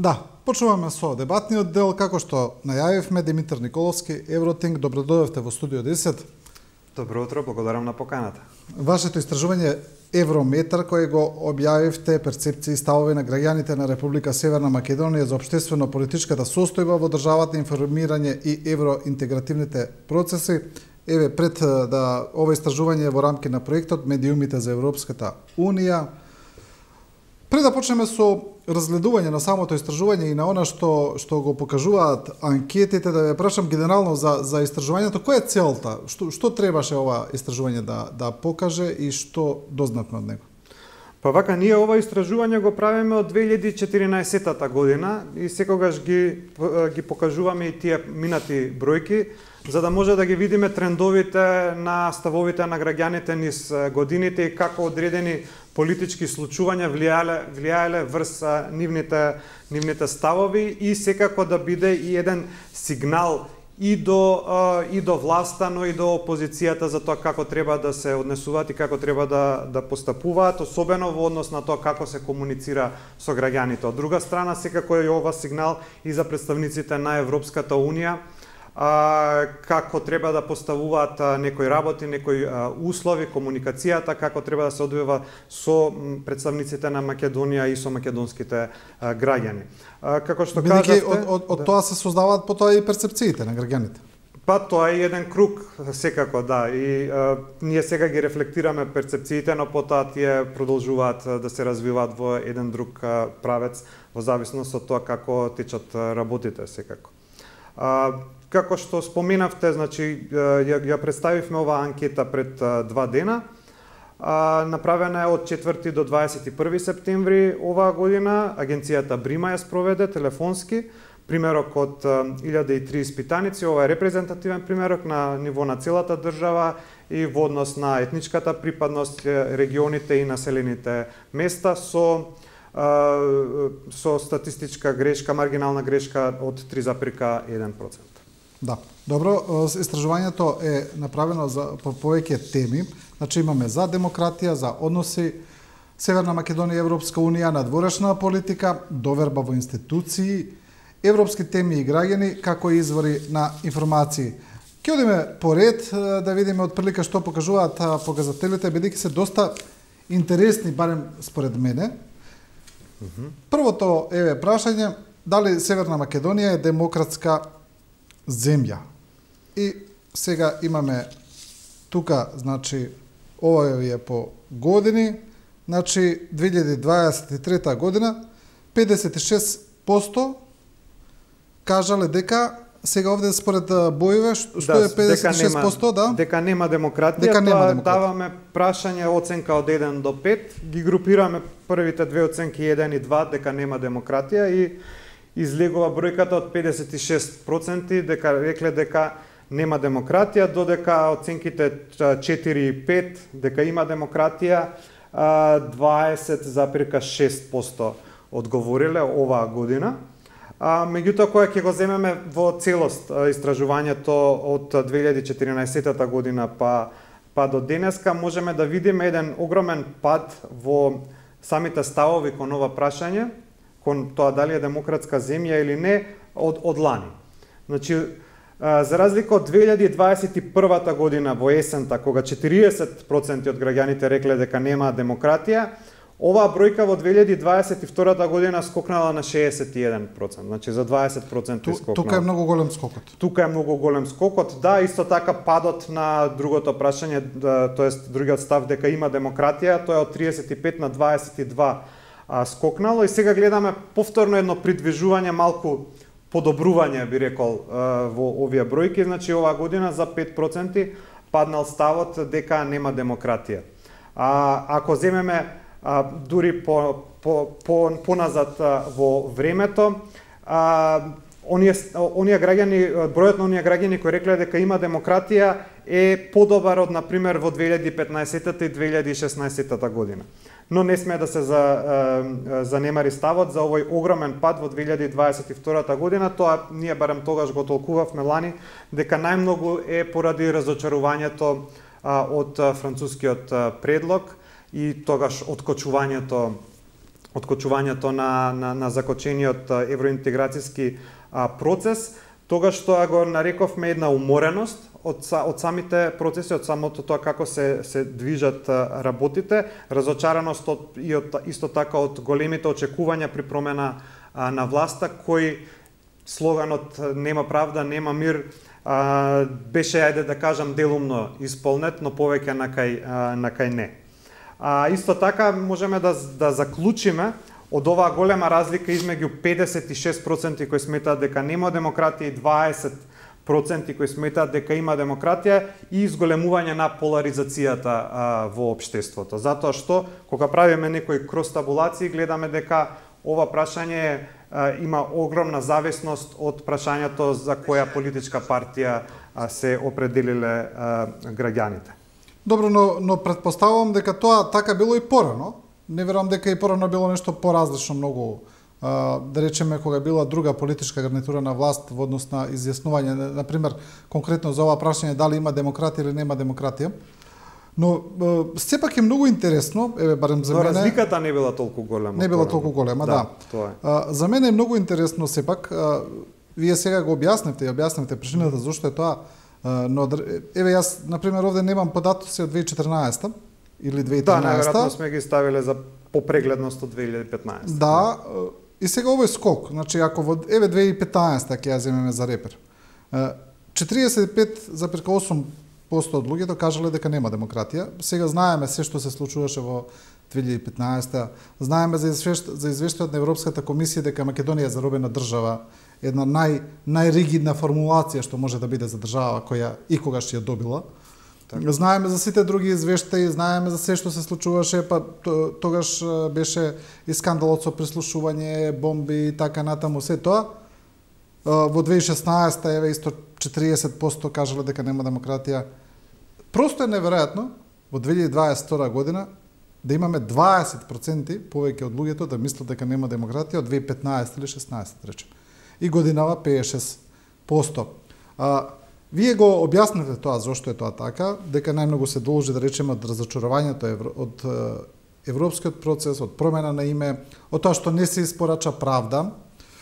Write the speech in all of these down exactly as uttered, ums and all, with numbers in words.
Да, почнуваме со дебатниот дел, како што најавивме. Димитар Николовски, Евротинг, добродојавте во студио десет. Добро утро, благодарам на поканата. Вашето истражување Еврометар, кој го објавивте, перцепции и ставови на граѓаните на Република Северна Македонија за општествено-политичката состојба во државата, информирање и евроинтегративните процеси. Еве, пред да ова истражување во рамки на проектот Медиумите за Европската Унија. Пред да почнеме со разгледување на самото истражување и на она што што го покажуваат анкетите, да ве прашам генерално за за истражувањето, која е целта? Што што требаше ова истражување да да покаже и што дознавме од него? Па вака, ние ова истражување го правиме од две илјади и четиринаесетта година и секогаш ги ги покажуваме и тие минати бројки, за да може да ги видиме трендовите на ставовите на граѓаните низ годините и како одредени политички случувања влијале влијале врз нивните нивните ставови и секако да биде и еден сигнал и до и до власта, но и до опозицијата за тоа како треба да се однесуваат и како треба да да постапуваат, особено во однос на тоа како се комуницира со граѓаните. Од друга страна, секако е ова сигнал и за представниците на Европската Унија, А, како треба да поставуваат а, некои работи, некои а, услови, комуникацијата, како треба да се одвива со представниците на Македонија и со македонските а, граѓани. А, како што кажавте, од, од, од да. тоа се создаваат потоа и перцепциите на граѓаните. Па тоа е еден круг, секако, да, и а, ние сега ги рефлектираме перцепциите, но потоа тие продолжуваат а, да се развиваат во еден друг а, правец, во зависност од тоа како течат а, работите, секако. А, Како што споменавте, значи, ја, ја представивме оваа анкета пред а, два дена. А, направена е од четврти до дваесет и први септември оваа година. Агенцијата Брима ја спроведе телефонски. Примерок од илјада и три испитаници. Ова е репрезентативен примерок на ниво на целата држава и во однос на етничката припадност, регионите и населените места со со статистичка грешка, маргинална грешка од три запирка еден процент. Да. Добро, истражувањето е направено за по повеќе теми. Значи имаме за демократија, за односи Северна Македонија и Европска Унија, надворешна политика, доверба во институции, европски теми и граѓани, како и извори на информации. Ќе одиме поред да видиме отприлика што покажуваат показателите, бидејќи се доста интересни, барем според мене. Mm-hmm. Првото е прашање, дали Северна Македонија е демократска земја. И сега имаме тука, значи, ова е по години, значи две илјади дваесет и трета година, педесет и шест проценти кажале дека, сега овде според боеве, што да, е педесет и шест проценти, нема, да? Дека нема демократија, дека нема тоа демократија. Даваме прашање оценка од еден до пет, ги групираме првите две оценки еден и два, дека нема демократија и излегува бројката од педесет и шест проценти, дека рекле дека нема демократија, додека оценките четири и пет, дека има демократија, дваесет запирка шест проценти одговориле оваа година. А, меѓутоа, кога ќе го земеме во целост истражувањето од две илјади и четиринаесетта година па, па до денеска, можеме да видиме еден огромен пад во самите ставови кон ова прашање, кон тоа дали е демократска земја или не, од, од лани. Значи, за разлика од две илјади дваесет и првата година во есента, кога четириесет проценти од граѓаните рекле дека нема демократија, оваа бројка во две илјади дваесет и втората година скокнала на шеесет и еден проценти, значи за дваесет проценти скокнала. Тука е многу голем скокот. Тука е многу голем скокот, да, исто така падот на другото прашање, да, тоест другиот став дека има демократија, тоа е од триесет и пет на дваесет и два а, скокнало и сега гледаме повторно едно придвижување, малку подобрување, би рекол, во овие бројки, значи оваа година за пет проценти паднал ставот дека нема демократија. А, ако земеме а, дури по, по, по, поназад а, во времето, а, оние, оние граѓани, бројот на оние граѓани кои рекле дека има демократија е подобар од, например, во две илјади и петнаесетта и две илјади и шеснаесетта година. Но не сме да се за, е, занемари ставот за овој огромен пад во две илјади дваесет и втората година. Тоа ние барем тогаш го толкувавме лани, дека најмногу е поради разочарувањето а, од францускиот а, предлог и тогаш откочувањето откочувањето на, на, на закочениот евроинтеграцијски процес, тогаш тоа го нарековме една умореност од, од самите процеси, од самото тоа како се, се движат работите, разочараност од, и од, исто така од големите очекувања при промена а, на власта, кој слоганот нема правда, нема мир, а, беше, ајде да кажам, делумно исполнет, но повеќе на кај, а, на кај не. А, исто така можеме да, да заклучиме од оваа голема разлика измеѓу педесет и шест проценти кои сметаат дека нема демократија и дваесет проценти кои сметаат дека има демократија и изголемување на поларизацијата а, во општеството. Затоа што кога правиме некои крос-табулации гледаме дека ова прашање а, има огромна зависност од прашањето за која политичка партија а, се определиле а, граѓаните. Добро, но, но предпоставувам дека тоа така било и порано. Не верувам дека и порано било нешто поразлично многу, а, да речеме, кога била друга политичка гарнитура на власт во однос на изјаснување, на пример, конкретно за ова прашање дали има демократија или нема демократија. Но сепак е многу интересно, еве барем за Но мене. разликата не била толку голема. Не била толку голема, да. да. Тоа е. А, за мене е многу интересно сепак. А, вие сега го објаснете, ја објаснете причината зошто е тоа. А, но еве јас на пример овде немам податоци од две илјади и четрнаесета или две илјади и тринаесета. Да, најверојатно сме ги ставиле за попрегледност од две илјади и петнаесета. Да, и сега овој скок, значи ако во еве две илјади и петнаесета ќе ја земеме за репер. четириесет и пет запирка осум проценти од луѓето кажале дека нема демократија. Сега знаеме се што се случуваше во две илјади и петнаесета. Знаеме за за извештајот на Европската комисија дека Македонија е заробена држава, една нај најригидна формулација што може да биде за држава која икогаш ја добила. Так. Знаеме за сите други извештаи, знаеме за се што се случуваше, па тогаш беше и скандалот со прислушување, бомби и така натаму се тоа. Во две илјади и шеснаесета еве исто четириесет проценти кажале дека нема демократија. Просто е неверојатно во две илјади и дваесет и втора година да имаме дваесет проценти повеќе од луѓето да мислат дека нема демократија од две илјади и петнаесета или шеснаесета речем. И годинава петдесет и шест проценти. А, вие го објаснете тоа зошто е тоа така, дека најмногу се должи да речеме од разочарувањето евро, од европскиот процес, од промена на име, од тоа што не се испорача правда.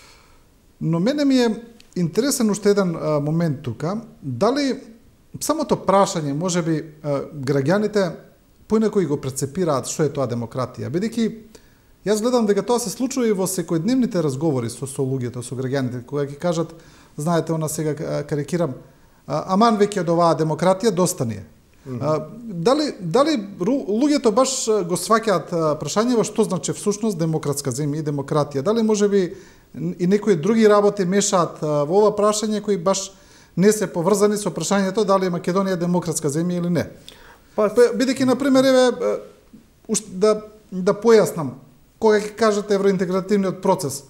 Но мене ми е интересен уште еден а, момент тука, дали самото прашање, можеби граѓаните поинакои го прецепираат што е тоа демократија, бидејќи јас гледам дека тоа се случува и во секојдневните разговори со, со луѓето, со граѓаните, кога ќе кажат, знаете, она сега карикирам, аман веќе од оваа демократија доста ни е. Mm -hmm. Дали, дали луѓето баш го сваќаат прашањево што значи всушност демократска земја и демократија? Дали можеби и некои други работи мешаат во ова прашање кои баш не се поврзани со прашањето дали Македонија е демократска земја или не? Па, бидејќи на пример еве да да појаснам, кога ќе кажете евроинтегративниот процес,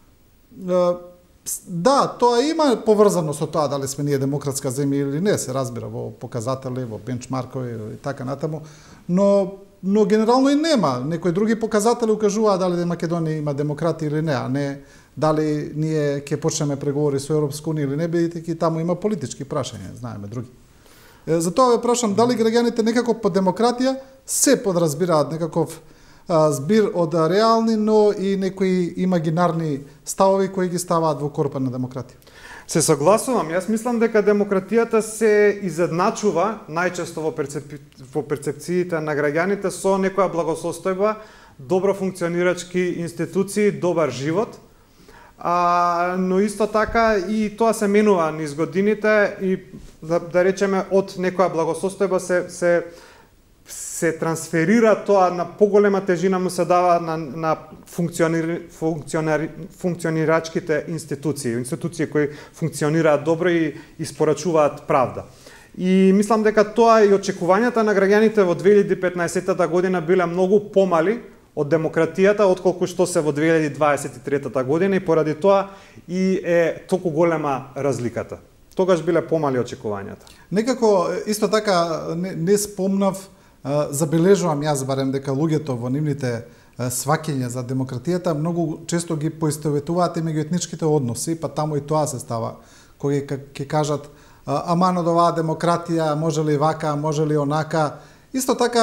да, тоа има поврзано со тоа дали сме ние демократска земја или не, се разбира во показатели, во бенчмаркови и така натаму, но но генерално и нема. Некои други показатели укажуваат дали Македонија има демократија или не, а не дали ние ќе почнеме преговори со Европска унија или не, бидејќи таму има политички прашања, знаеме други. Затоа ве прашам дали граѓаните некако по демократија се подразбираат некаков а, збир од реални, но и некои имагинарни ставови кои ги ставаат во корпа на демократија. Се согласувам. Јас мислам дека демократијата се изедначува најчесто во, перцеп... во перцепциите на граѓаните со некоја благосостојба, добро функционирачки институции, добар живот. А, но исто така и тоа се менува низ годините и да, да речеме од некоја благосостојба се се се трансферира тоа на поголема тежина му се дава на на функционир, функционари, функционирачките институции, институции кои функционираат добро и испорачуваат правда. И мислам дека тоа и очекувањата на граѓаните во две илјади и петнаесета година биле многу помали од демократијата, отколку што се во две илјади дваесет и трета година и поради тоа и е толку голема разликата. Тогаш биле помали очекувањата. Некако исто така не, не спомнав, забележувам јас барем дека луѓето во нивните сваќања за демократијата многу често ги поистоветуваат и меѓуетничките односи, па таму и тоа се става, кои ќе кажат аман од оваа демократија, може ли вака, може ли онака. Исто така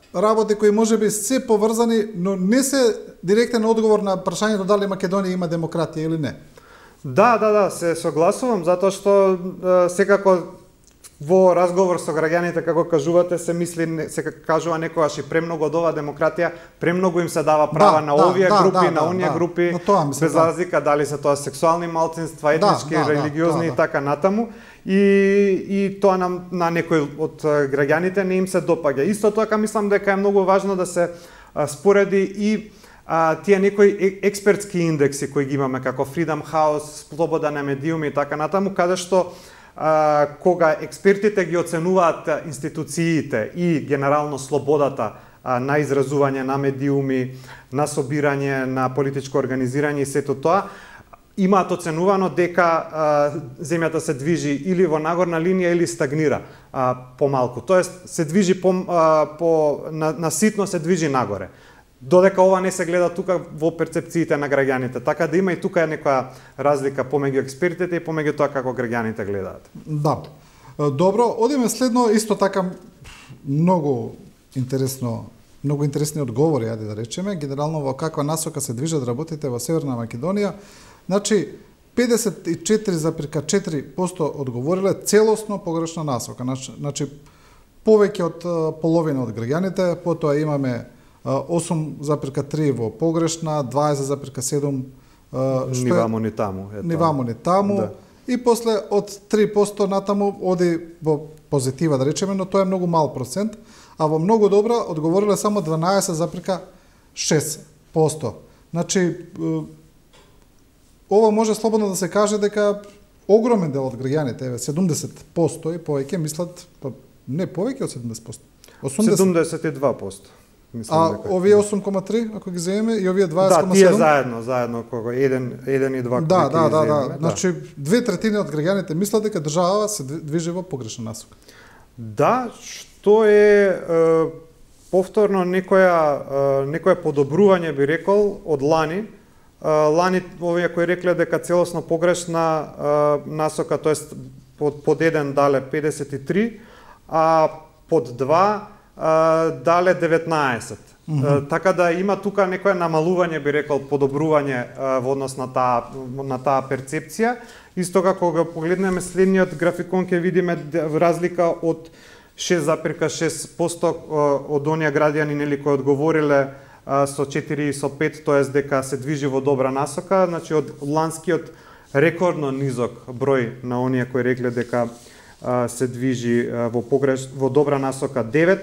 работи кои можеби се поврзани, но не се директен одговор на прашањето дали Македонија има демократија или не. Да, да, да, се согласувам, затоа што е, секако во разговор со граѓаните, како кажувате, се мисли, се кажува некогаш и премногу од оваа демократија, премногу им се дава права да, на да, овие да, групи, да, на оние да, групи, да, мислам, без разлика дали се тоа сексуални малцинства, етнички, да, да, религиозни да, да, и така натаму. И, и тоа на, на некои од граѓаните не им се допаѓа. Исто така мислам дека е многу важно да се а, спореди и а, тие некои експертски индекси кои ги имаме, како Freedom House, Слобода на медиуми и така натаму, каде што а, кога експертите ги оценуваат институциите и генерално слободата а, на изразување на медиуми, на собирање, на политичко организирање и сето тоа, имаат оценувано дека а, земјата се движи или во нагорна линија или стагнира а, помалку. Тоест се движи по, а, по на, на ситно се движи нагоре. Додека ова не се гледа тука во перцепциите на граѓаните. Така да има и тука е некоја разлика помеѓу експертите и помеѓу тоа како граѓаните гледаат. Да. Добро, одиме следно исто така многу интересно многу интересни одговори, ајде да речеме, генерално во каква насока се движат работите во Северна Македонија. Значи, педесет и четири запирка четири проценти одговориле целосно погрешна насока. Значи, повеќе од половина од граѓаните, потоа имаме осум запирка три во погрешна, дваесет запирка седум што ни вамо ни таму, ето. Ни вамо ни таму. Да. И после од три проценти натаму оди во позитива, да речеме, но тоа е многу мал процент, а во многу добра одговориле само дванаесет запирка шест проценти. Значи, ова може слободно да се каже дека огромен дел од граѓаните, седумдесет проценти и повеќе мислат, не повеќе од седумдесет проценти. осумдесет... седумдесет и два проценти. Мислам, а дека... овие осум кома три, ако ги земеме, и овие дваесет кома седум? Да, седум? тие заедно, заедно, кога еден, еден и два да, да, да, да, да. Значи, две третини од граѓаните мислат дека државава се движи во погрешна насока. Да, што е, е повторно некоја, е, некоја подобрување, би рекол, од лани. Е, лани, овие кои рекле дека целосно погрешна е, насока, тоест под, под еден дале педесет и три, а под два дале деветнаесет. Mm -hmm. Така да има тука некоја намалување, би рекол, подобрување во однос на таа на таа перцепција. Исто како кога погледнеме следниот графикон ќе видиме разлика од шест запирка шест проценти од оние граѓани нели кои одговориле со четири и со пет, тоест дека се движи во добра насока, значи од ланскиот рекордно низок број на оние кои рекле дека се движи во погреш во добра насока девет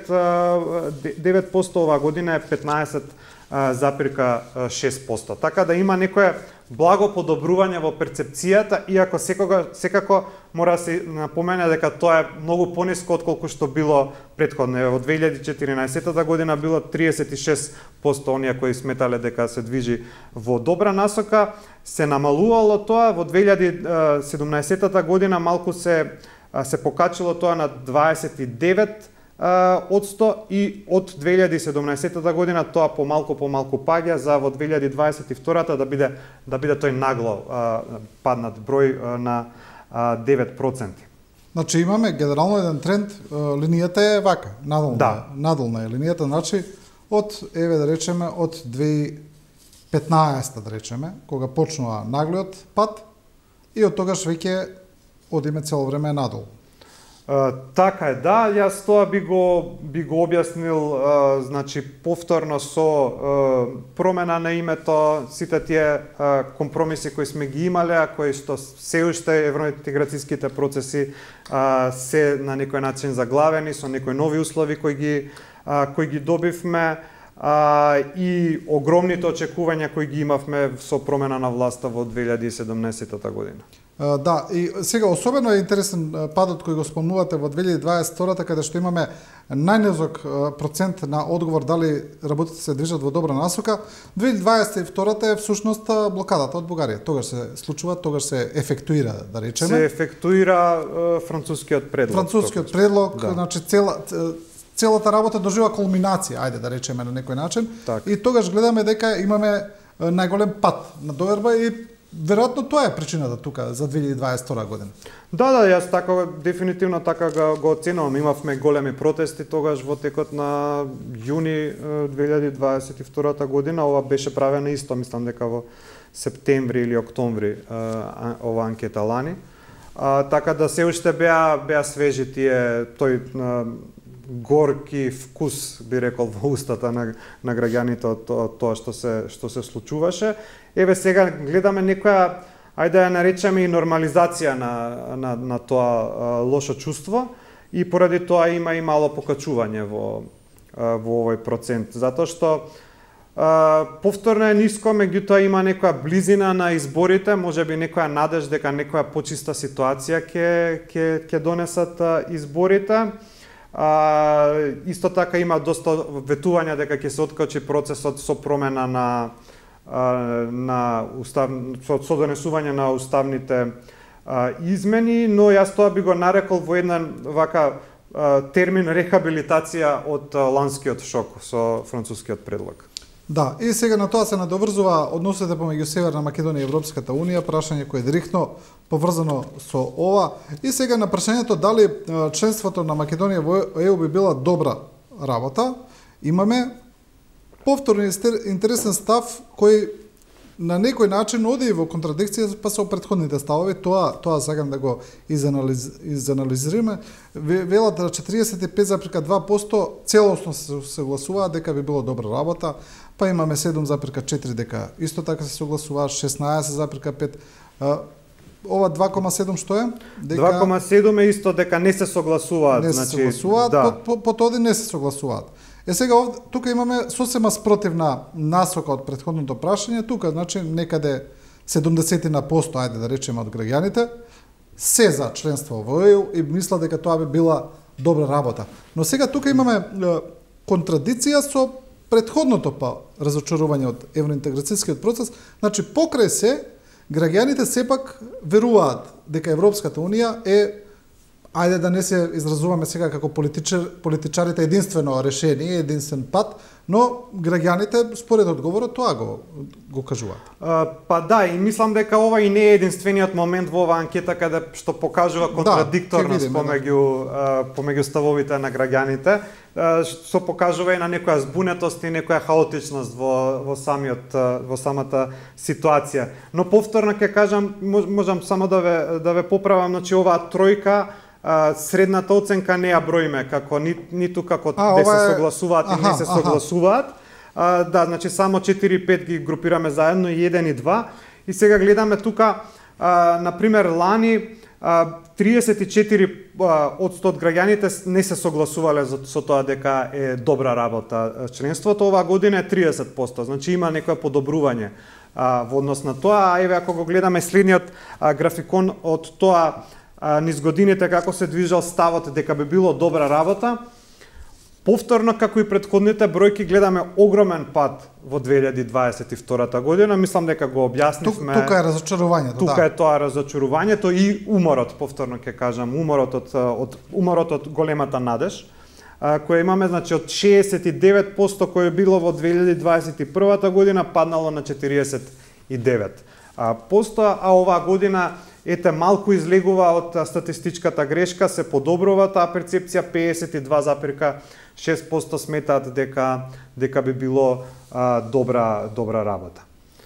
проценти, оваа година е петнаесет запирка шест проценти. Така да има некое благо подобрување во перцепцијата, иако секога секако мора да се напомене дека тоа е многу пониско отколку што било претходно. Во две илјади и четиринаесетта година било триесет и шест проценти оние кои сметале дека се движи во добра насока, се намалувало тоа. Во две илјади и седумнаесетта година малку се се покачило тоа на дваесет и девет одсто и од две илјади и седумнаесетта година тоа помалку помалку паѓа за во две илјади и дваесет и втората да биде да биде тој нагло а, паднат број а, на а, девет проценти. Значи имаме генерално еден тренд, линијата е вака, надолна, да. надолна е линијата, значи од еве да речеме од две илјади и петнаесетта да речеме, кога почнува наглиот пат и од тогаш веќе одиме цело време надолу. Uh, така е, да, јас тоа би го би го објаснил, uh, значи повторно со uh, промена на името, сите тие uh, компромиси кои сме ги имале, а кои што се уште евроинтеграцијските процеси uh, се на некој начин заглавени со некои нови услови кои ги uh, кои ги добивме uh, и огромните очекувања кои ги имавме со промена на власта во две илјади и седумнаесетта година. Uh, да, и сега особено е интересен падот кој го спомнувате во две илјади и дваесет и втората, каде што имаме најнизок процент на одговор дали работите се движат во добра насока. две илјади и дваесет и втората е всушност блокадата од Бугарија. Тогаш се случува, тогаш се ефектуира, да речеме. Се ефектуира е, францускиот предлог. Францускиот предлог, да. Значи цела целата работа дожива кулминација, ајде да речеме на некој начин. Так. И тогаш гледаме дека имаме најголем пат на доверба и веројатно тоа е причината тука за две илјади дваесет и втора година. Да, да, јас така дефинитивно така го, го оценувам. Имавме големи протести тогаш во текот на јуни две илјади дваесет и втората година. Ова беше правена исто, мислам дека во септември или октомври ова анкета лани. А, така да се уште беа беа свежи тие тој а, горки вкус, би рекол, во устата на на граѓаните од тоа, тоа што се што се случуваше. Еве сега гледаме некоја, ајде да ја наречеме и нормализација на на на тоа а, лошо чувство и поради тоа има и мало покачување во а, во овој процент, затоа што Uh, повторно е ниско, меѓутоа има некоја близина на изборите, можеби некоја надеж дека некоја почиста ситуација ќе ќе ќе донесат uh, изборите. Uh, исто така има доста ветувања дека ќе се откачи процесот со промена на uh, на устав со, со донесување на уставните uh, измени, но јас тоа би го нарекол во еден вака uh, термин рехабилитација од uh, ланскиот шок со францускиот предлог. Да, и сега на тоа се надоврзува односите помеѓу Северна Македонија и Европската Унија, прашање кое е директно поврзано со ова. И сега на прашањето дали членството на Македонија во Е У би била добра работа, имаме повторно интересен став кој на некој начин оди во контрадикција па со претходните ставови. Тоа тоа сакам да го изанализ, изанализираме. Велат да четириесет и пет зарез и два проценти целосно се согласуваат дека би било добра работа, па имаме седум зарез и четири дека исто така се согласуваат, шеснаесет зарез и пет. Ова два зарез и седум што е? Дека два зарез и седум е исто дека не се согласуваат, не значи се согласуваат, да. по, по, по тоди не се согласуваат. Е сега овде, тука имаме сосема спротивна насока од претходното прашање, тука значи некаде седумдесет на посто, ајде да речеме, од граѓаните се за членство во Е У и мисла дека тоа би била добра работа. Но сега тука имаме е, контрадиција со претходното па разочарување од евроинтеграцијскиот процес. Значи покрај се граѓаните сепак веруваат дека Европската Унија е, ајде да не се изразуваме сега како политичар, политичарите единствено решение, единствен пат, но граѓаните според одговорот тоа го го кажуваат. А, па да, и мислам дека ова и не е единствениот момент во оваа анкета каде што покажува контрадикторност да, помеѓу да. помеѓу ставовите на граѓаните, што покажува и на некоја збунетост и некоја хаотичност во во самиот во самата ситуација. Но повторно ќе кажам, можам само да ве да ве поправам, значи оваа тројка средната оценка не ја броиме како ни, ниту како а, де се е... согласуваат и аха, не се согласуваат. А, да, значи само четири и пет ги групираме заедно и еден и два. И сега гледаме тука, а, например, лани а, триесет и четири одсто од граѓаните не се согласувале со тоа дека е добра работа членството. Оваа година е триесет проценти, значи има некоја подобрување а, во однос на тоа. А еве ако го гледаме следниот а, графикон од тоа А, низ годините како се движал ставот дека би било добра работа, повторно како и претходните бројки гледаме огромен пат во две илјади дваесет и втората година. Мислам дека го објаснивме. Тук, тука е разочарувањето, тука да. е тоа разочарувањето и уморот, повторно ќе кажам, уморот од, од уморот од големата надеж, а, која имаме, значи од шеесет и девет проценти кој е било во две илјади дваесет и првата година паднало на четириесет и девет проценти, а оваа година ете малку излегува од статистичката грешка, се подобрува таа перцепција, пеесет и два зарез и шест проценти сметаат дека дека би било а, добра добра работа.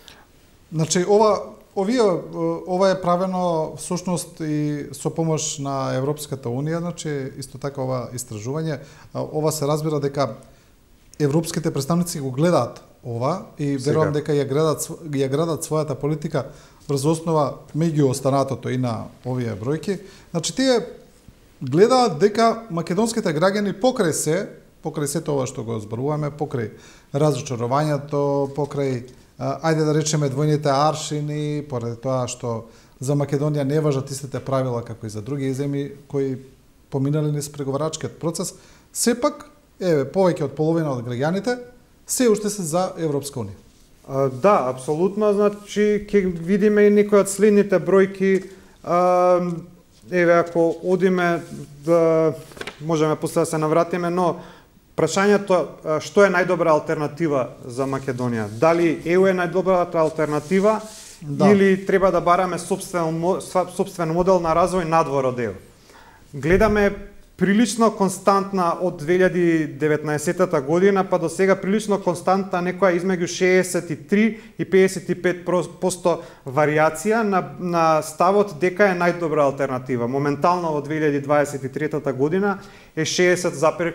Значи ова овие ова е правено всушност и со помош на Европската Унија, значи исто така ова истражување, ова се разбира дека европските представници го гледаат ова и верувам дека ја градат ја градат својата политика врз основа меѓу останатото и на овие бројки. Значи тие гледаат дека македонските граѓани покрај се, покрај се тоа што го зборуваме, покрај разочарувањето, покрај ајде да речеме двојните аршини, поради тоа што за Македонија не важат истите правила како и за други земји кои поминали низ преговарачкиот процес, сепак еве повеќе од половина од граѓаните се уште се за Европска Унија. А, да, апсолутно, значи ќе видиме и некои од следните бројки. А, еве ако одиме да можеме после да се навратиме, но прашањето што е најдобра алтернатива за Македонија? Дали Е У е најдобрата алтернатива да. Или треба да бараме собствен, собствен модел на развој надвор од ЕУ. Гледаме прилично константна од две илјади и деветнаесетта година па до сега прилично константна некоја измеѓу шеесет и три и педесет и пет проценти варијација на, на ставот дека е најдобра алтернатива. Моментално во две илјади дваесет и трета година е шеесет запирка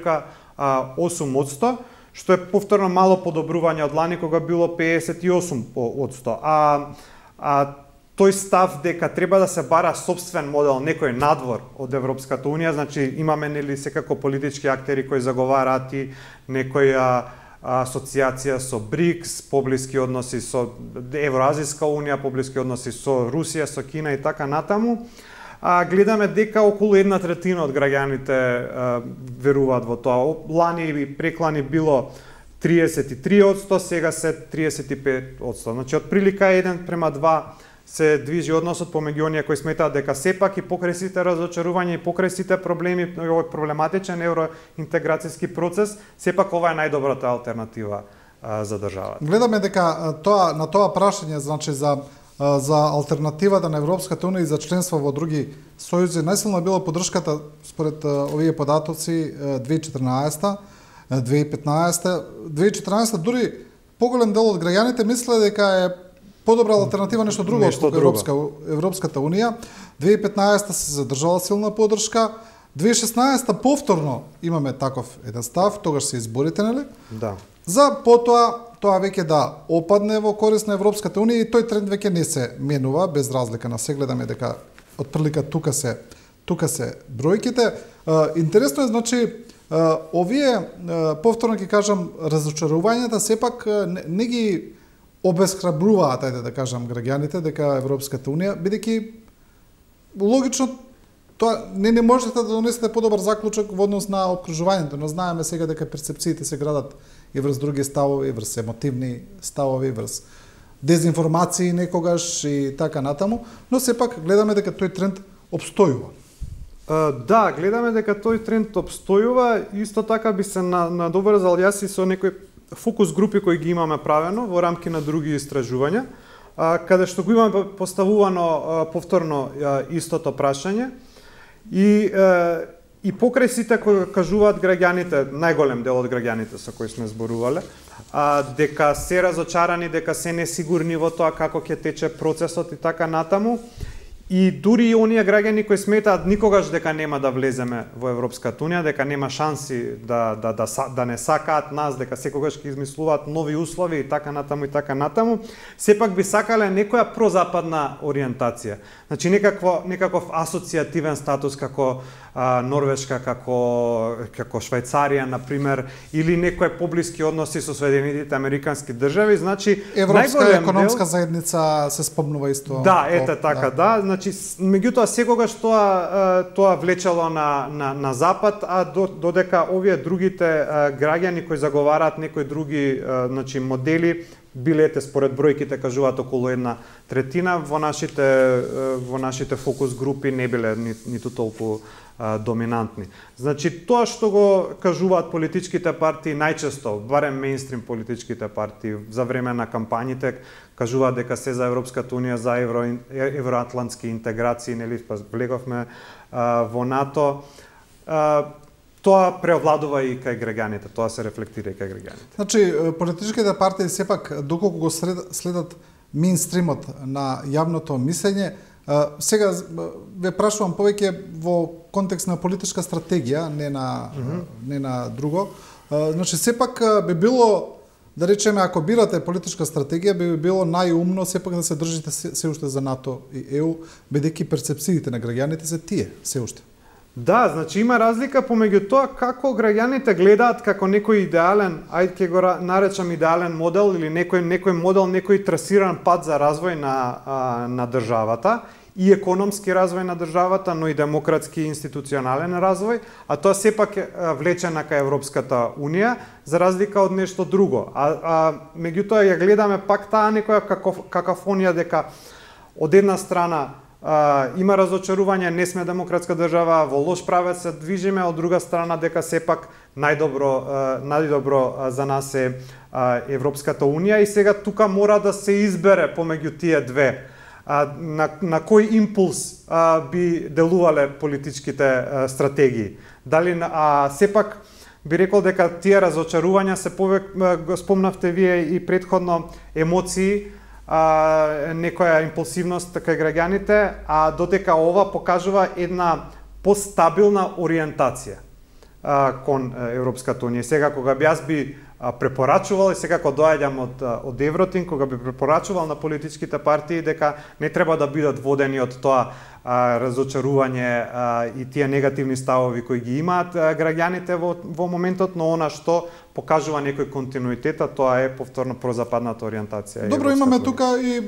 осум одсто, што е повторно мало подобрување од лани кога било педесет и осум одсто. А, а тој став дека треба да се бара собствен модел, некој надвор од Европската Унија, значи имаме нели секако политички актери кои заговараат и некоја асоциација со БРИКС, поблиски односи со Евроазиска Унија, поблиски односи со Русија, со Кина и така натаму. А, гледаме дека околу една третина од граѓаните а, веруваат во тоа. Лани и преклани било триесет и три одсто, сега се триесет и пет одсто. Значи, од прилика еден према два се движи односот помеѓу оние кои сметаат дека сепак и покрај сите разочарувања и покрај сите проблеми, овој проблематичен евроинтеграцијски процес, сепак ова е најдобрата алтернатива а, за државата. Гледаме дека тоа на тоа прашање, значи за за алтернативата на Европската Унија и за членство во други сојузи, најсилно била поддршката според овие податоци две илјади и четрнаесетта, две илјади и петнаесетта, две илјади и четрнаесетта дури поголем дел од граѓаните мислеле дека е подобра алтернатива нешто друго нешто од Европска, Европската Унија. две илјади и петнаесетта се задржала силна поддршка. две илјади и шеснаесетта повторно имаме таков еден став, тогаш се изборите, нели? Да. За потоа тоа веќе да опадне во корист на Европската Унија и тој тренд веќе не се менува, без разлика на се гледаме дека отприлика тука се тука се бројките. Интересно е, значи, овие, повторно ќе кажам, разочарувањата сепак не, не ги обесхрабруваат, ајде да кажам, граѓаните дека Европската Унија, бидејќи логично тоа не не можете да донесете подобар заклучок во однос на обкружувањето, но знаеме сега дека перцепциите се градат и врз други ставови, врз емотивни ставови, врз дезинформации некогаш и така натаму, но сепак гледаме дека тој тренд обстојува. Uh, да, гледаме дека тој тренд обстојува, исто така би се надоврзал јас и со некои фокус групи кои ги имаме правено во рамки на други истражувања, uh, каде што го имаме поставувано uh, повторно uh, истото прашање и uh, и покрај сите кои кажуваат граѓаните, најголем дел од граѓаните со кои сме зборувале, а, дека се разочарани, дека се несигурни во тоа како ќе тече процесот и така натаму. И дури и оние граѓани кои сметаат никогаш дека нема да влеземе во Европската Унија, дека нема шанси да, да, да, да не сакаат нас, дека секогаш ќе измислуваат нови услови и така натаму и така натаму, сепак би сакале некоја прозападна ориентација. Значи некакво, некаков асоцијативен статус како а, Норвешка, како, како Швајцарија, например, или некои поблиски односи со Соединетите Американски држави. Значи, Европска економска дел... заедница се спомнува исто. Да, ете така, да. да. Значи, меѓутоа секогаш тоа тоа влечело на на на запад, а до, додека овие другите граѓани кои заговараат некои други значи модели билете според бројките кажуваат околу една третина, во нашите во нашите фокус групи не биле ни, ниту толку а, доминантни. Значи тоа што го кажуваат политичките партии најчесто, барем мејнстрим политичките партии за време на кампањите кажуваат дека се за Европската Унија, за евро, евроатлантски интеграции, нели па влеговме а, во НАТО. А, тоа преовладува и кај граѓаните, тоа се рефлектира и кај граѓаните. Значи, политичките партии сепак, доколку го следат мејнстримот на јавното мислење, сега ве прашувам повеќе во контекст на политичка стратегија, не на, mm -hmm. не на друго. Значи, сепак би било, да речеме, ако бирате политичка стратегија, би било најумно сепак да се држите се, се уште за НАТО и ЕУ, бидејќи перцепциите на граѓаните се тие, се уште. Да, значи има разлика помеѓу тоа како граѓаните гледаат како некој идеален, ајде ќе го наречам идеален модел или некој некој модел, некој трасиран пат за развој на а, на државата и економски развој на државата, но и демократски и институционален развој, а тоа сепак е влечена кај Европската Унија за разлика од нешто друго. А, а меѓутоа ја гледаме пак таа некоја какофонија дека од една страна а, има разочарување, не сме демократска држава, во лош правец се движиме, од друга страна дека сепак најдобро а, најдобро за нас е а, Европската унија и сега тука мора да се избере помеѓу тие две. А, на, на кој импулс а, би делувале политичките а, стратегии. Дали а, сепак би рекол дека тие разочарувања се повек, го спомнавте вие и предходно, емоции, а, некоја импулсивност кај граѓаните, а додека ова покажува една постабилна ориентација а, кон Европската унија. Сега кога би јас би препорачувал и сега кога доаѓам од од Евротин, кога би препорачувал на политичките партии дека не треба да бидат водени од тоа а, разочарување а, и тие негативни ставови кои ги имаат а, граѓаните во во моментот, но она што покажува некој континуитет, а тоа е повторно прозападната ориентација. Добро, имаме тука и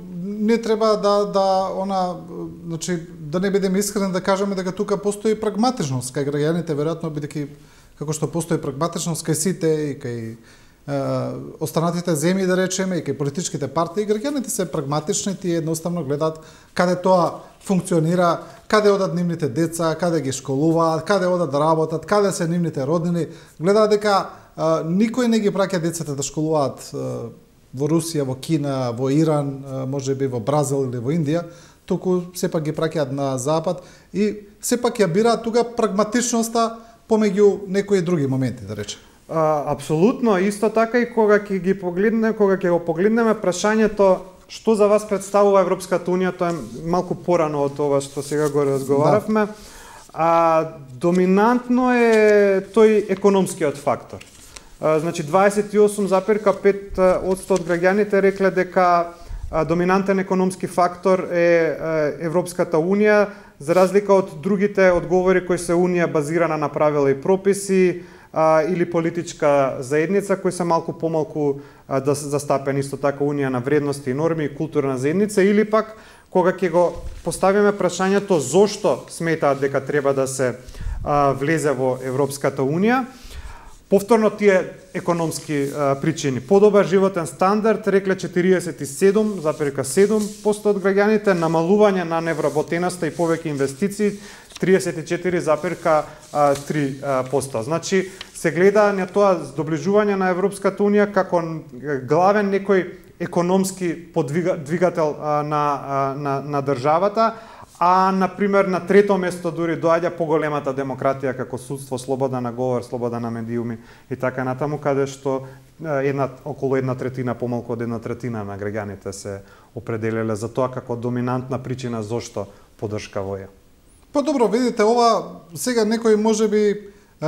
не треба да да она, значи да не бидеме искрени да кажеме дека тука постои прагматичност кај граѓаните, веројатно бидејќи како што постои прагматичност кај сите и кај е, останатите земји, да речеме, и кај политичките партии, граѓаните се прагматични, тие едноставно гледаат каде тоа функционира, каде одат нивните деца, каде ги школуваат, каде одат да работат, каде се нивните роднини. Гледаат дека а, никој не ги праќа децата да школуваат а, во Русија, во Кина, во Иран, а, можеби во Бразил или во Индија, туку сепак ги праќаат на запад и сепак ја бираат тука прагматичноста помеѓу некои други моменти, да речем. А, апсолутно, исто така и кога ќе ги погледнеме, кога ќе го погледнеме прашањето што за вас представува Европската унија, тоа е малку порано од ова што сега го разговаравме. Да. А доминантно е тој економскиот фактор. А, значи дваесет и осум зарез и пет одсто од граѓаните рекле дека а, доминантен економски фактор е а, Европската унија, за разлика од другите одговори кои се унија базирана на правила и прописи а, или политичка заедница кои се малку помалку а, да застапени исто така унија на вредности и норми и културна заедница, или пак кога ќе го поставиме прашањето зошто сметаат дека треба да се а, влезе во Европската унија. Повторно тие економски а, причини. Подобар животен стандард, рекле четириесет и седум зарез и седум одсто од граѓаните, намалување на невработеноста и повеќе инвестиции, триесет и четири зарез и три одсто. Значи, се гледа на тоа доближување на Европската унија како главен некој економски подвигател а, на, а, на, на државата, а, например, на трето место дури доаѓа поголемата демократија како судство, слобода на говор, слобода на медиуми и така натаму, каде што една, околу една третина, помалку од една третина на граѓаните се определиле за тоа како доминантна причина зошто поддршка во ја. Па добро, видите, ова сега некој можеби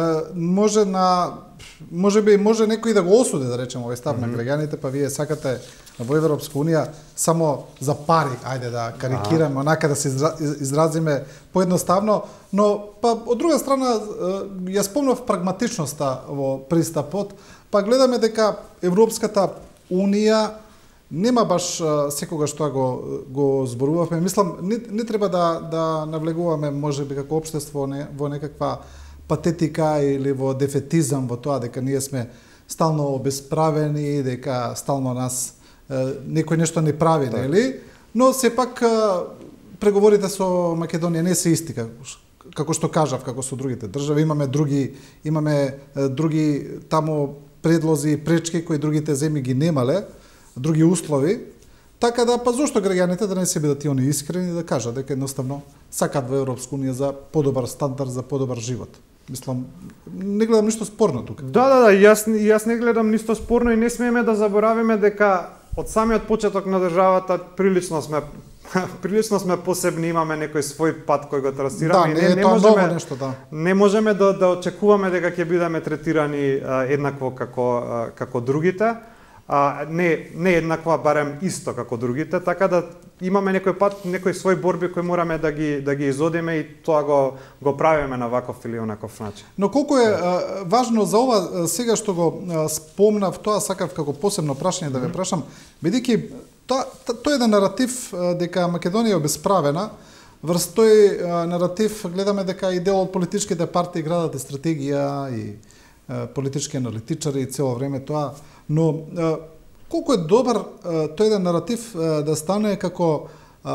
може на можеби може некој да го осуди, да речеме, овој став mm -hmm. на граѓаните, па вие сакате во Европска унија само за пари, ајде да карикираме, онака да се изразиме поедноставно, но па од друга страна ја спомнав прагматичноста во пристапот, па гледаме дека Европската унија нема баш секогаш тоа го го зборувавме. Мислам, не, не треба да да навлегуваме можеби како општество не, во некаква патетика или во дефетизам во тоа дека ние сме стално обесправени, дека стално нас е, некој нешто не прави, так. Нели? Но сепак преговорите со Македонија не се исти како, како што кажав, како со другите држави. Имаме други имаме други таму предлози и пречки кои другите земји ги немале, други услови. Така да, па зошто граѓаните да не се бидат и они искрени да кажат дека едноставно сакаат во Европска унија за подобар стандард, за подобар живот. Мислам, не гледам ништо спорно тука. Да, да, да, јас, јас не гледам ништо спорно и не смееме да заборавиме дека од самиот почеток на државата прилично сме прилично сме посебни, имаме некој свој пат кој го трасираме. Да, не, не, не можеме нешто, да. Не можеме да да очекуваме дека ќе бидеме третирани а, еднакво како а, како другите. А, не не еднаква, барем исто како другите, така да имаме некој пат, некој свој борби кои мораме да ги да ги изодиме и тоа го го правиме на ваков или онаков начин. Но колку е а, важно за ова сега што го а, спомнав, тоа сакав како посебно прашање да ве прашам, бидејќи тоа тој е еден наратив а, дека Македонија е обесправена. Врз тој а, наратив гледаме дека и дел од политичките партии градат и стратегија и а, политички аналитичари и цело време тоа. Но колку е добар тој еден наратив да стане како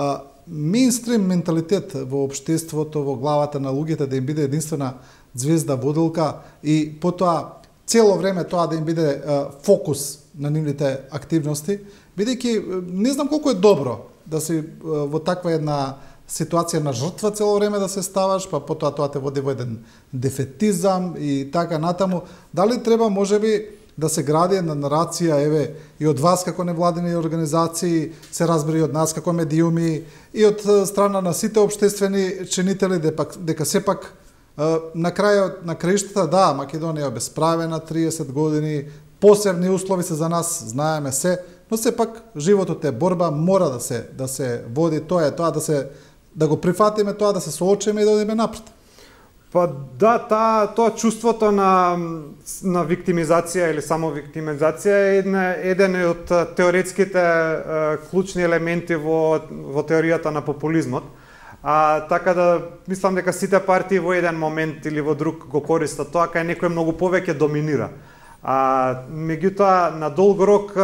меинстрим менталитет во општеството, во главата на луѓето да им биде единствена звезда водилка и потоа цело време тоа да им биде а, фокус на нивните активности, бидејќи не знам колку е добро да си а, во таква една ситуација на жртва цело време да се ставаш, па потоа тоа те води во еден дефетизам и така натаму. Дали треба можеби да се гради една нарација, еве, и од вас како невладини организации, се разбери од нас како медиуми, и од страна на сите општествени чинители, дека сепак на крајот на краиштата, да, Македонија е обесправена триесет години, посебни услови се за нас, знаеме се, но сепак животот е борба, мора да се да се води, тоа е тоа да се да го прифатиме тоа, да се соочиме и да одиме напред. Па да, та, тоа чувството на, на виктимизација или само виктимизација е еден, еден од теоретските е, клучни елементи во, во теоријата на популизмот. А, така да, мислам дека сите партии во еден момент или во друг го користат тоа, кај некој многу повеќе доминира. А, меѓутоа, на долг рок,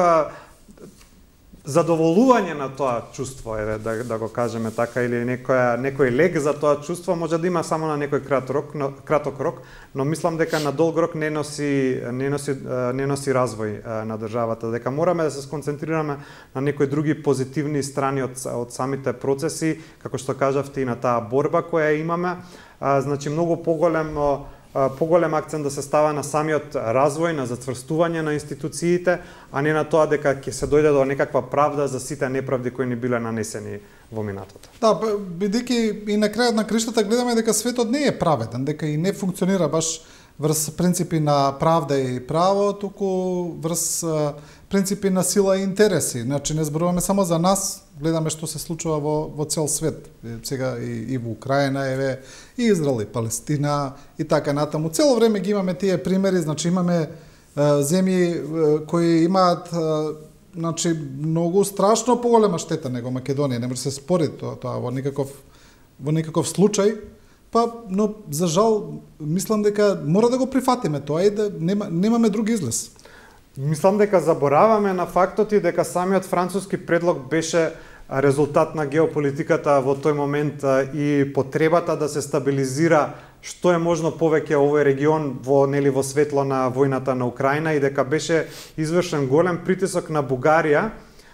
задоволување на тоа чувство, е, да, да го кажеме така, или некоја, некој лек за тоа чувство може да има само на некој краток рок, но, краток рок, но мислам дека на долг рок не носи, не носи, не носи развој на државата, дека мораме да се сконцентрираме на некои други позитивни страни од, од самите процеси, како што кажавте, и на таа борба која имаме, а, значи многу поголемо поголем акцент да се става на самиот развој, на зацврстување на институциите, а не на тоа дека ќе се дојде до некаква правда за сите неправди кои ни биле нанесени во минатото. Да, бидејќи и на крајот на криштата гледаме дека светот не е праведен, дека и не функционира баш врз принципи на правда и право, туку врз принципи на сила и интереси. Значи не зборуваме само за нас, гледаме што се случува во во цел свет. Сега и, и во Украина, еве, и Израел, и Палестина и така натаму. Цело време ги имаме тие примери, значи имаме е, земји е, кои имаат е, значи многу страшно поголема штета него Македонија, не може се спори тоа, тоа во никаков во никаков случај. Па, но за жал мислам дека мора да го прифатиме тоа и да нема, немаме друг излез. Мислам дека забораваме на фактот и дека самиот француски предлог беше резултат на геополитиката во тој момент и потребата да се стабилизира што е можно повеќе овој регион во нели во светло на војната на Украина и дека беше извршен голем притисок на Бугарија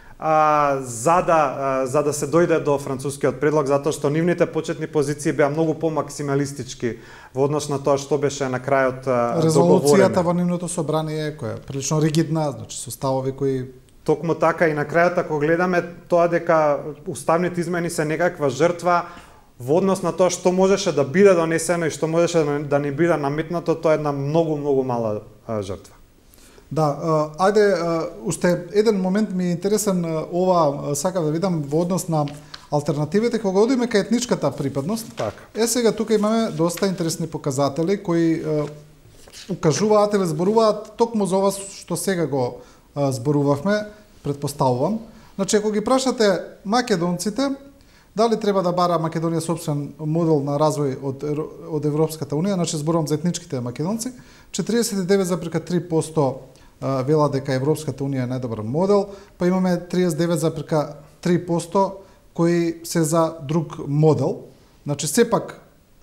а, за, да, а, за да се дојде до францускиот предлог, затоа што нивните почетни позиции беа многу помаксималистички во однос на тоа што беше на крајот договорено. Резолуцијата во нивното собрание која е прилично ригидна, значи со ставови кои токму така и на крајот ако гледаме тоа дека уставните измени се некаква жртва во однос на тоа што можеше да биде донесено и што можеше да не биде наметнато, тоа е една многу многу мала а, жртва. Да, ајде, уште еден момент ми е интересен, ова сакав да видам во однос на алтернативите кога одиме кај етничката припадност. Така. Е сега тука имаме доста интересни показатели кои укажуваат или зборуваат токму за ова што сега го зборувавме, предпоставувам. Значи, ако ги прашате македонците, дали треба да бара Македонија собствен модел на развој од, од Европската Унија, значи зборувам за етничките македонци, четириесет и девет запирка три проценти велат дека Европската Унија е најдобар модел, па имаме триесет и девет запирка три проценти кои се за друг модел. Значи, сепак,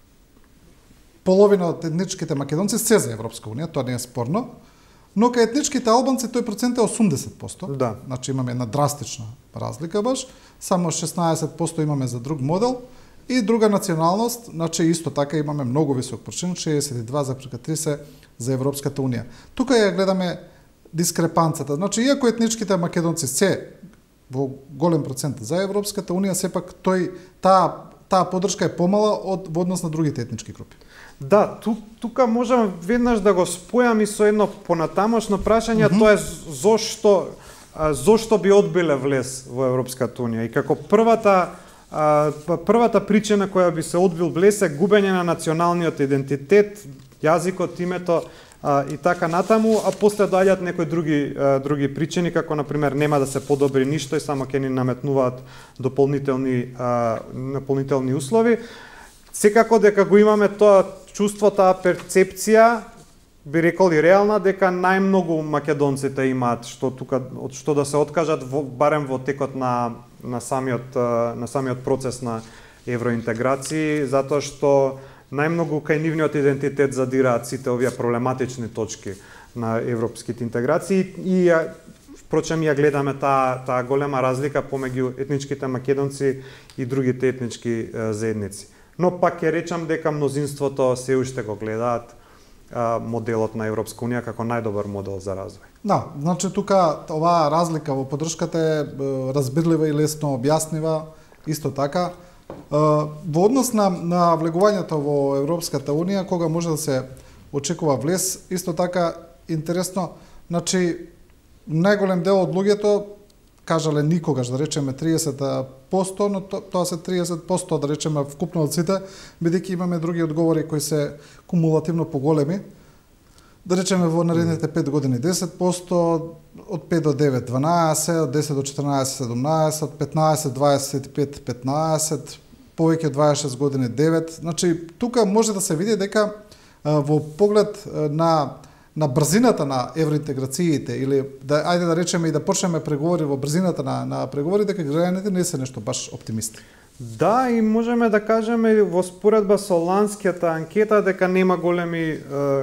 половина од етничките македонци се за Европска Унија, тоа не е спорно, но кај етничките албанци тој процент е осумдесет проценти. Да. Значи имаме една драстична разлика баш, само шеснаесет проценти имаме за друг модел и друга националност, значи исто така имаме многу висок процент, шеесет и два запирка три се за Европската Унија. Тука ја гледаме дискрепанцата. Значи иако етничките македонци се во голем процент за Европската Унија, сепак тој таа таа поддршка е помала од во однос на другите етнички групи. Да, ту, тука можам веднаш да го спојам и со едно понатамошно прашање, mm -hmm. тоа е зошто зошто би одбиле влез во Европската Унија. И како првата првата причина која би се одбил влез е губење на националниот идентитет, јазикот, името и така натаму, а после доаѓаат некои други други причини, како на пример нема да се подобри ништо и само ќе ни наметнуваат дополнителни дополнителни услови. Секако дека го имаме тоа чувство, таа перцепција, би рекол и реална, дека најмногу македонците имаат што тука од што да се откажат во, барем во текот на на самиот на самиот процес на евроинтеграции, затоа што најмногу кај нивниот идентитет задираат сите овие проблематични точки на европските интеграции и ја, впрочем ја гледаме таа таа голема разлика помеѓу етничките македонци и другите етнички е, заедници. Но пак ќе речам дека мнозинството се уште го гледаат е, моделот на Европска унија како најдобар модел за развој. Да, значи тука оваа разлика во поддршката е разбирлива и лесно објаснива, исто така. Во однос на, на влегувањето во Европската унија, кога може да се очекува влез, исто така интересно, значи најголем дел од луѓето кажале никогаш, да речеме триесет проценти, но то, тоа се триесет проценти, да речеме вкупно од сите, бидејќи имаме други одговори кои се кумулативно поголеми. Да речеме во наредните пет години десет проценти, од пет до девет дванаесет, од десет до четрнаесет седумнаесет, од петнаесет дваесет и пет петнаесет, повеќе од дваесет и шест години девет. Значи тука може да се види дека во поглед на на брзината на евроинтеграциите или да ајде да речеме и да почнеме преговори во брзината на на преговори, дека граѓаните не се нешто баш оптимисти. Да, и можеме да кажеме во споредба со ланската анкета дека нема големи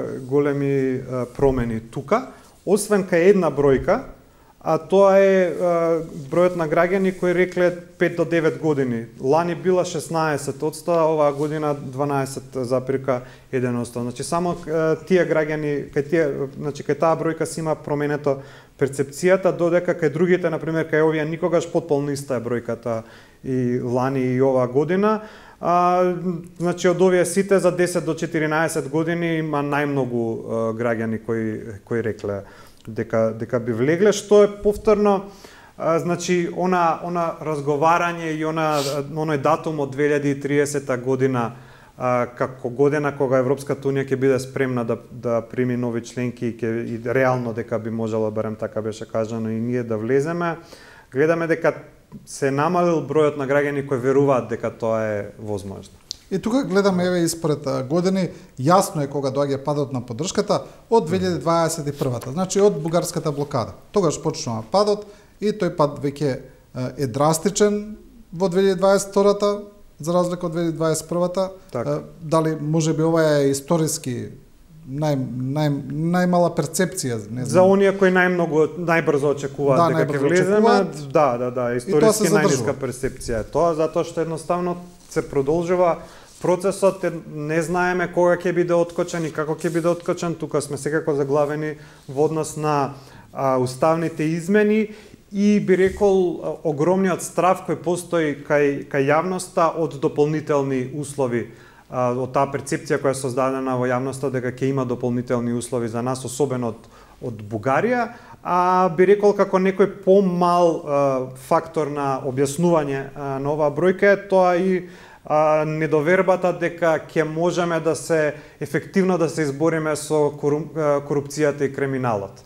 големи промени тука, освен кај една бројка, а тоа е бројот на граѓани кои рекле пет до девет години. Лани била шеснаесет проценти, оваа година дванаесет запирка еден проценти. Значи само тие граѓани, кај тие, значи кај таа бројка си има променето перцепцијата, додека кај другите, на пример, кај овие никогаш потполно иста е бројката и лани и оваа година. А, значи од овие сите за десет до четиринаесет години има најмногу граѓани кои кои рекле дека дека би влегле, што е повторно а, значи она она разговарање и она оној датум од две илјади и триесета година а, како година кога Европската унија ќе биде спремна да да прими нови членки и ќе и реално дека би можело, барем така беше кажано, и ние да влеземе. Гледаме дека се намалил бројот на граѓани кои веруваат дека тоа е возможно. И тука гледаме еве испред години, јасно е кога доаѓа падот на поддршката од две илјади дваесет и прва. Значи од бугарската блокада. Тогаш почнува падот и тој пад веќе е драстичен во две илјади дваесет и втора за разлика од две илјади дваесет и прва. Так. Дали можеби ова е историски нај нај најмала перцепција, не знам. За оние кои најмногу најбрзо очекуваат да, дека ќе влеземе, да, да, да, историски најниска перцепција е тоа, затоа што едноставно се продолжува процесот, не знаеме кога ќе биде откочен и како ќе биде откочен. Тука сме секако заглавени во однос на а, уставните измени и би рекол огромниот страв кој постои кај кај јавноста од дополнителни услови, а, од таа перцепција која е создадена во јавноста дека ќе има дополнителни услови за нас, особено од од Бугарија, а би рекол како некој помал а, фактор на објаснување а, на оваа бројка е тоа и а, недовербата дека ќе можеме да се ефективно да се избориме со коруп, корупцијата и криминалот.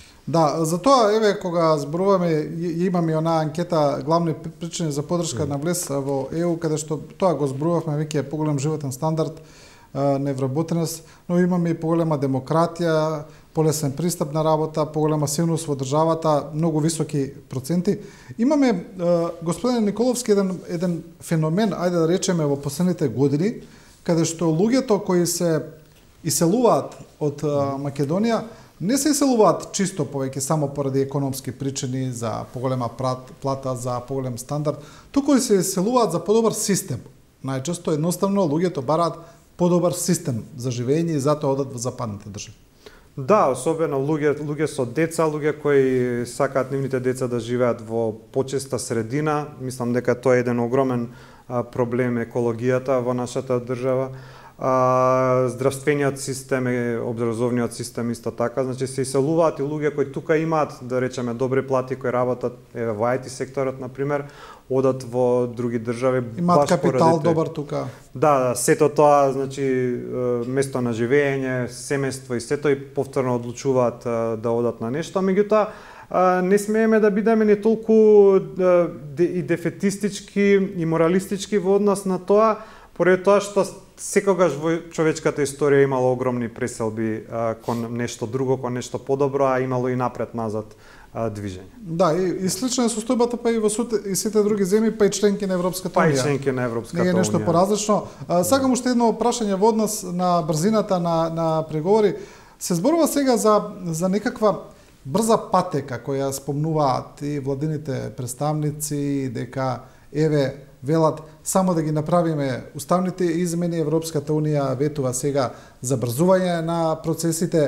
Да, затоа еве кога зборуваме, имаме и онаа анкета главни причини за поддршка mm. на влез во Е У, каде што тоа го зборувавме веќе поголем животен стандард, невработеност, но имаме и поголема демократија, полесен пристап на работа, поголема силност во државата, многу високи проценти. Имаме, господин Николовски, еден, еден феномен, ајде да речеме, во последните години, каде што луѓето кои се иселуваат од Македонија, не се иселуваат чисто повеќе само поради економски причини, за поголема плата, за поголем стандард, туку се иселуваат за подобар систем. Најчесто, едноставно, луѓето бараат подобар систем за живење и затоа одат во западните држави. Да, особено луѓе луѓе со деца, луѓе кои сакаат нивните деца да живеат во почиста средина. Мислам дека тоа е еден огромен а, проблем екологијата во нашата држава. А, здравствениот систем и образовниот систем исто така, значи се иселуваат и луѓе кои тука имаат, да речеме, добри плати, кои работат е, во Ај Ти секторот, на пример, одат во други држави. Имаат капитал добар тука. Да, да, сето тоа, значи, место на живење, семејство и сето и повторно одлучуваат да одат на нешто, меѓутоа не смееме да бидеме не толку и дефетистички и моралистички во однос на тоа, поради тоа што секогаш во човечката историја имало огромни преселби а, кон нешто друго, кон нешто подобро, а имало и напред-назад движење. Да, и, и слична е состојбата па и во суте, и сите други земји, па и членки на Европската Па и унија. членки на Европската унија. Не е нешто поразлично. А, сакам уште едно прашање во однос на брзината на, на преговори. Се зборува сега за, за некаква брза патека која спомнуваат и владините представници, дека еве велат само да ги направиме уставните измени, Европската унија ветува сега за брзување на процесите.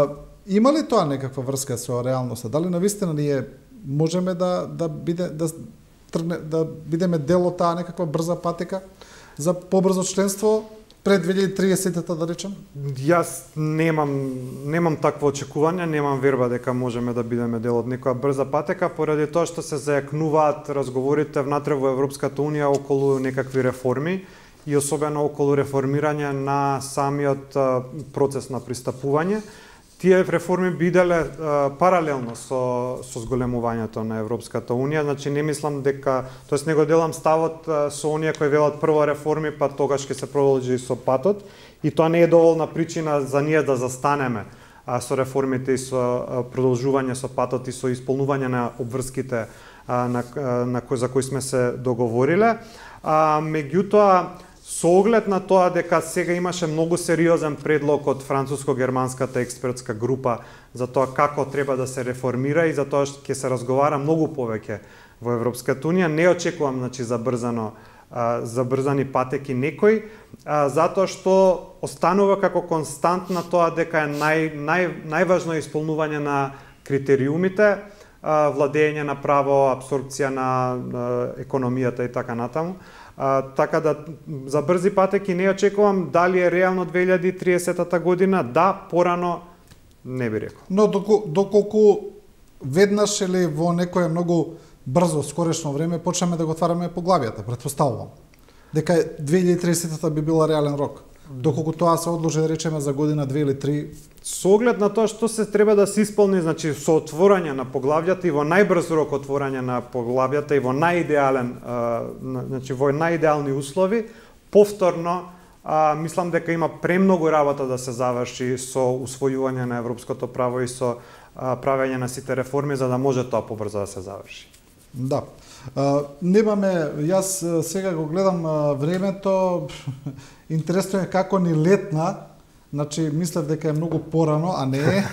Има ли тоа некаква врска со реалноста? Дали навистина ние можеме да да биде да тргне да бидеме дел од таа некаква брза патека за побрзо членство пред две илјади и триесета да речем? Јас немам немам такво очекување, немам верба дека можеме да бидеме дел од некоја брза патека поради тоа што се зајакнуваат разговорите внатре во Европската унија околу некакви реформи и особено околу реформирање на самиот процес на пристапување. Тие реформи биделе паралелно со со зголемувањето на Европската унија, значи не мислам дека, тоест не го делам ставот со оние кои велат прво реформи, па тогаш ќе се продолжи со патот, и тоа не е доволна причина за ние да застанеме а, со реформите и со а, продолжување со патот и со исполнување на обврските а, на, на кои за кои сме се договориле. А, меѓутоа, со оглед на тоа дека сега имаше многу сериозен предлог од француско-германската експертска група за тоа како треба да се реформира и за тоа што ќе се разговара многу повеќе во Европската унија, не очекувам значи забрзано забрзани патеки некој, а, затоа што останува како константна тоа дека е нај, нај, најважно исполнување на критериумите, а, владење на право, абсорбција на а, економијата и така натаму. А, така да за брзи патеки не очекувам. Дали е реално две илјади и триесета година? Да, порано не би рекол. Но доколку, доколку веднаш или во некое многу брзо, скорешно време, почнеме да го отвараме поглавијата, претпоставувам. Дека две илјади и тридесета би била реален рок. Доколку тоа се одложи, да речеме, за година, две или три. Со оглед на тоа што се треба да се исполни, значи со отворање на поглавјата и во најбрз рок отворање на поглавјата и во најидеален, значи во најидеални услови, повторно а, мислам дека има премногу работа да се заврши со усвојување на европското право и со а, правење на сите реформи за да може тоа побрзо да се заврши. Да. А, немаме, јас сега го гледам а, времето, интересно е како ни летна, значи мислев дека е многу порано, а не е.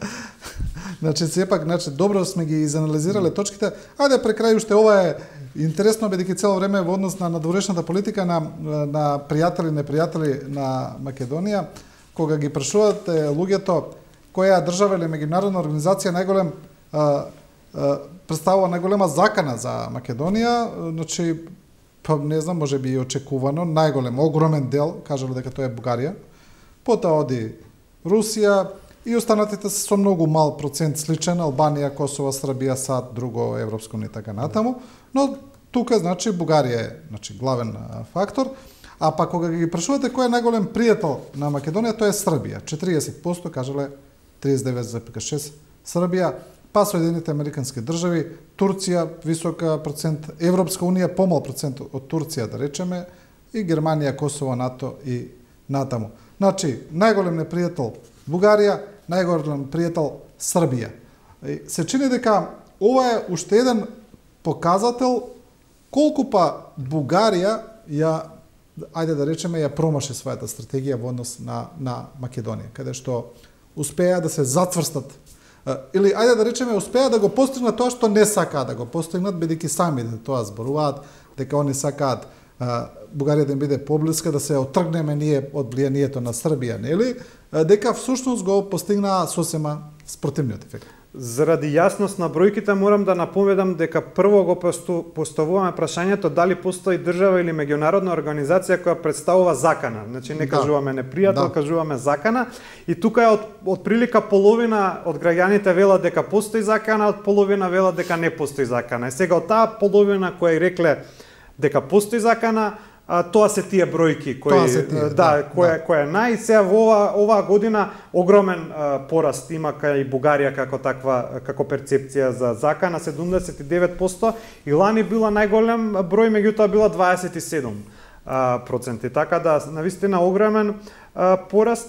Значи сепак, значи добро сме ги изанализирале точките. Ајде пред крај уште ова е интересно бидејќи цело време во однос на надворешната политика на на пријатели и непријатели на Македонија, кога ги прашуваат луѓето која држава или меѓународна организација најголем а, а, представува најголема закана за Македонија, значи па не знам, може би и очекувано, најголем, огромен дел, кажале дека тоа е Бугарија. Потоа оди Русија и останатите се со многу мал процент сличен, Албанија, Косово, Србија, САД, друго европско и така натаму, но тука значи Бугарија е значи главен фактор, а па кога ги прашувате кој е најголем пријател на Македонија, тоа е Србија, четириесет проценти, кажале триесет и девет зарез шест Србија, па Соединените Американски држави, Турција висок процент, Европска унија помал процент од Турција да речеме, и Германија, Косово, НАТО и натаму. Значи, најголем непријател Бугарија, најголем пријател Србија. И се чини дека ова е уште еден показател колку па Бугарија ја, ајде да речеме, ја промаши својата стратегија во однос на, на Македонија, каде што успеа да се зацврстат, или ајде да речеме успеа да го постигнат тоа што не сакаат да го постигнат, бидејќи сами да тоа зборуваат, дека они сакаат Бугарија да им биде поблиска, да се отргнеме ние од влијанието на Србија, нели? Дека всушност го постигнаа сосема спротивниот ефект. Заради јасност на бројките морам да напомнам дека прво го поставуваме прашањето дали постои држава или меѓународна организација која представува закана. Значи не кажуваме непријател, да. Кажуваме закана. И тука е од, од прилика половина од граѓаните велат дека постои закана, од половина велат дека не постои закана. И сега од таа половина која рекле дека постои закана, а, тоа се тие бројки кои се тие, да, да, која да. Која е нај сега во ова оваа година огромен а, пораст има кај Бугарија како таква како перцепција за закана седумдесет и девет проценти и лани била најголем број, меѓутоа била дваесет и седум проценти. Така да навистина огромен а, пораст.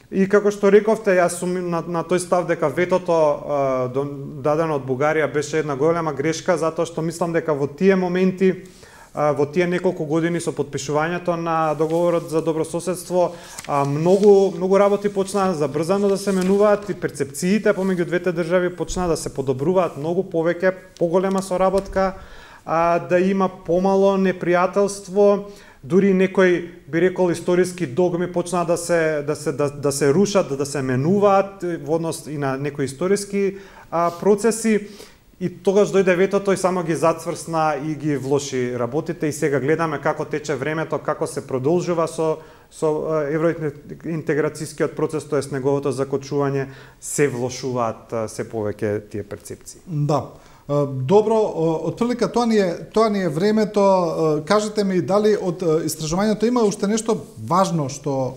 И како што рековте, јас сум на, на тој став дека ветото а, до, дадено од Бугарија беше една голема грешка, затоа што мислам дека во тие моменти, а, во тие неколку години со подпишувањето на договорот за добрососедство, а, многу многу работи почнаа забрзано да се менуваат и перцепциите помеѓу двете држави почнаа да се подобруваат многу повеќе, поголема соработка, а, да има помало непријателство. Дури некои, би рекол, историски догми почнаа да се да се да, да се рушат, да, да се менуваат во однос и на некои историски а, процеси, и тогаш дојде ветото и само ги зацврсна и ги влоши работите, и сега гледаме како тече времето, како се продолжува со со евроинтеграцијскиот процес, тоест неговото закочување, се влошуваат се повеќе тие перцепции. Да. Добро, отприлика тоа ни е тоа ни е времето. Кажете ми дали од истражувањето има уште нешто важно што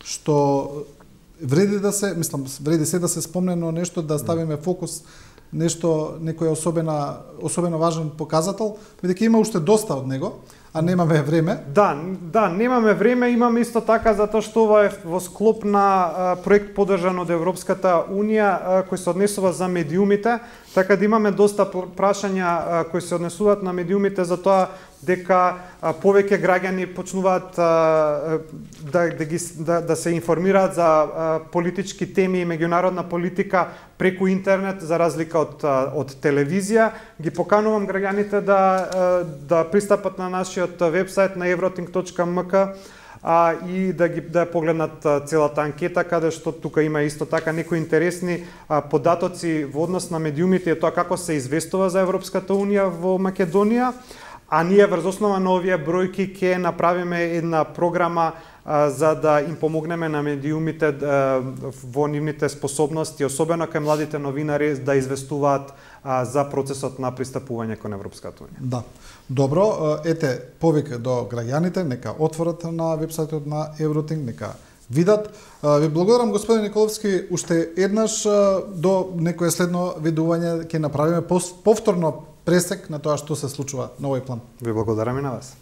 што вреди да се, мислам, вреди се да се спомнено нешто, да ставиме фокус, нешто, некој особена особено важен показател, бидејќи има уште доста од него, а немаме време. Да, да, немаме време, имаме исто така затоа што ова е во склоп на а, проект подржан од Европската унија а, кој се однесува за медиумите, така да имаме доста прашања а, кои се однесуваат на медиумите, за тоа дека а, повеќе граѓани почнуваат а, да, да, ги, да, да се информираат за а, политички теми и меѓународна политика преку интернет, за разлика од, а, од телевизија. Ги поканувам граѓаните да, а, да пристапат на нашиот вебсайт на евротинг точка ем ка а, и да ги да погледнат а, целата анкета, каде што тука има исто така некои интересни а, податоци во однос на медиумите и тоа како се известува за Европската унија во Македонија. А ние врз основа на овие бројки ќе направиме една програма а, за да им помогнеме на медиумите а, во нивните способности, особено кај младите новинари, да известуваат а, за процесот на пристапување кон Европската унија. Да. Добро, ете, повик до граѓаните, нека отворат на вебсајтот на Евротинг, нека видат. Ви благодарам, господин Николовски, уште еднаш до некое следно видување ќе направиме повторно пресек на тоа што се случува на овој план. Ви благодарам и на вас.